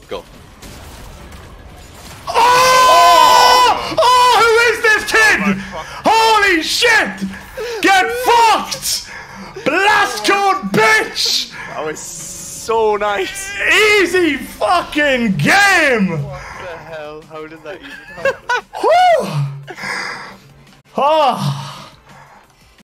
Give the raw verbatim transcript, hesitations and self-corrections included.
Go. Oh! Oh, who is this kid? Holy shit! Get fucked! Blast code, bitch! That was so nice. Easy fucking game! What the hell? How did that even happen? Whew! Oh.